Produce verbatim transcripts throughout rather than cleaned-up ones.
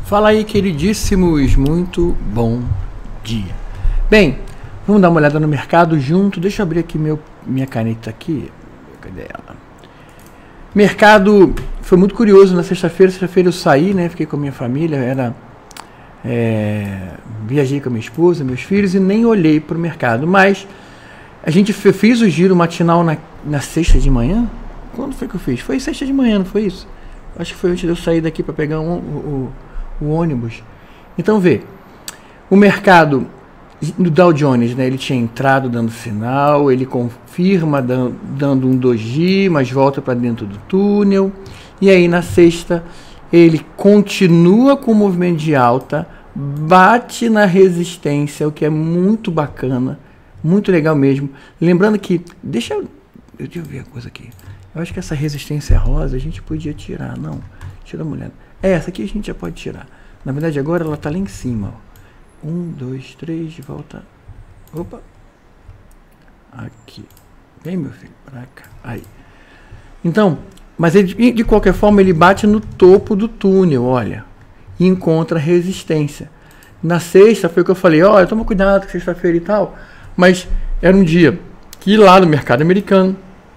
Fala aí, queridíssimos, muito bom dia. Bem, vamos dar uma olhada no mercado junto. Deixa eu abrir aqui meu, minha caneta aqui. Cadê ela? Mercado foi muito curioso na sexta-feira. Sexta-feira eu saí, né? Fiquei com a minha família, era é, viajei com a minha esposa, meus filhos e nem olhei para o mercado. Mas a gente fez o giro matinal na, na sexta de manhã. Quando foi que eu fiz? Foi sexta de manhã, não foi isso? Acho que foi antes de eu sair daqui para pegar um, o, o ônibus. Então vê, o mercado no Dow Jones, né, ele tinha entrado dando sinal, ele confirma dando, dando um doji, mas volta para dentro do túnel. E aí na sexta ele continua com o movimento de alta, bate na resistência, o que é muito bacana, muito legal mesmo. Lembrando que, deixa eu, deixa eu ver a coisa aqui. Eu acho que essa resistência rosa a gente podia tirar, não. Deixa eu dar uma olhada. É, essa aqui a gente já pode tirar. Na verdade agora ela está lá em cima, ó. Um, dois, três, de volta. Opa. Aqui. Vem, meu filho, pra cá. Aí. Então, mas ele, de qualquer forma ele bate no topo do túnel, olha. E encontra resistência. Na sexta foi o que eu falei, olha, toma cuidado com sexta-feira e tal. Mas era um dia que lá no mercado americano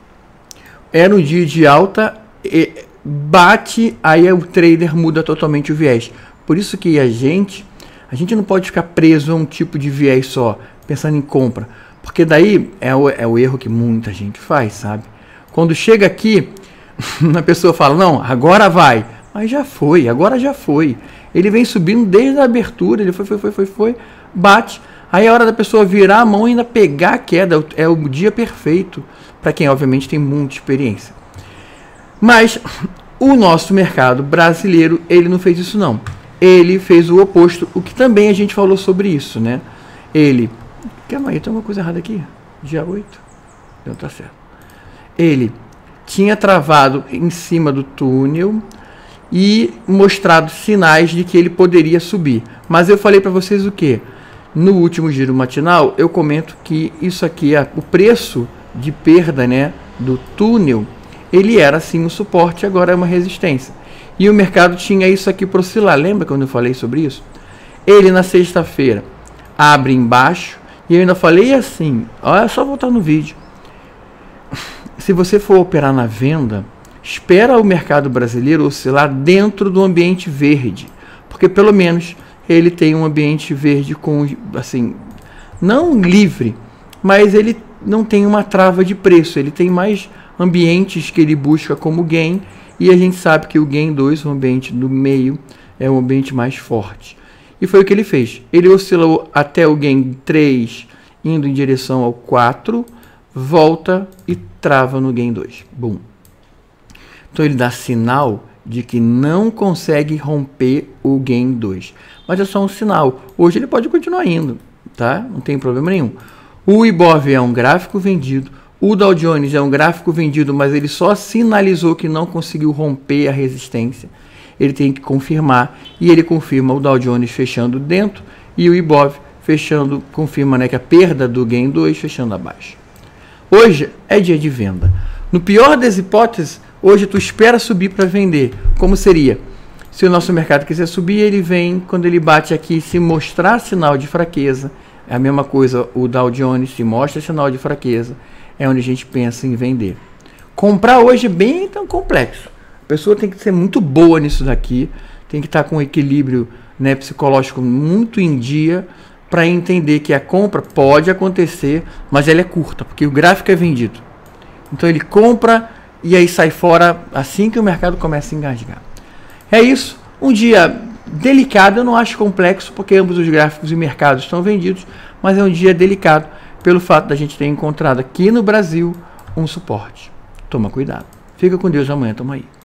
era um dia de alta, e bate, aí o trader muda totalmente o viés. Por isso que a gente, a gente não pode ficar preso a um tipo de viés só, pensando em compra. Porque daí é o, é o erro que muita gente faz, sabe? Quando chega aqui, a pessoa fala, não, agora vai. Mas já foi, agora já foi. Ele vem subindo desde a abertura, ele foi, foi, foi, foi, foi, bate. Aí é hora da pessoa virar a mão e ainda pegar a queda, é o dia perfeito, para quem obviamente tem muita experiência. Mas o nosso mercado brasileiro, ele não fez isso não. Ele fez o oposto, o que também a gente falou sobre isso, né? Ele, calma aí, tem uma coisa errada aqui, dia oito, não tá certo. Ele tinha travado em cima do túnel e mostrado sinais de que ele poderia subir. Mas eu falei para vocês o quê? No último giro matinal, eu comento que isso aqui, o preço de perda, né, do túnel, ele era sim um suporte, agora é uma resistência. E o mercado tinha isso aqui para oscilar. Lembra quando eu falei sobre isso? Ele na sexta-feira abre embaixo e eu ainda falei assim, olha, é só voltar no vídeo. Se você for operar na venda, espera o mercado brasileiro oscilar dentro do ambiente verde, porque pelo menos ele tem um ambiente verde com, assim, não livre, mas ele não tem uma trava de preço, ele tem mais ambientes que ele busca como gain, e a gente sabe que o gain dois, o ambiente do meio, é o ambiente mais forte. E foi o que ele fez. Ele oscilou até o gain três, indo em direção ao quatro, volta e trava no gain dois. Bum. Então ele dá sinal de que não consegue romper o gain dois. Mas é só um sinal. Hoje ele pode continuar indo, tá? Não tem problema nenhum. O Ibov é um gráfico vendido. O Dow Jones é um gráfico vendido, mas ele só sinalizou que não conseguiu romper a resistência. Ele tem que confirmar, e ele confirma o Dow Jones fechando dentro e o Ibov fechando, confirma, né, que a perda do gain dois fechando abaixo. Hoje é dia de venda. No pior das hipóteses, hoje tu espera subir para vender. Como seria? Se o nosso mercado quiser subir, ele vem, quando ele bate aqui, se mostrar sinal de fraqueza. É a mesma coisa, o Dow Jones se mostra sinal de fraqueza. É onde a gente pensa em vender. Comprar hoje é bem tão complexo. A pessoa tem que ser muito boa nisso daqui. Tem que estar com um equilíbrio, né, psicológico muito em dia para entender que a compra pode acontecer, mas ela é curta, porque o gráfico é vendido. Então ele compra e aí sai fora assim que o mercado começa a engasgar. É isso. Um dia delicado, eu não acho complexo, porque ambos os gráficos e mercados estão vendidos, mas é um dia delicado pelo fato da gente ter encontrado aqui no Brasil um suporte. Toma cuidado. Fica com Deus, amanhã tamo aí.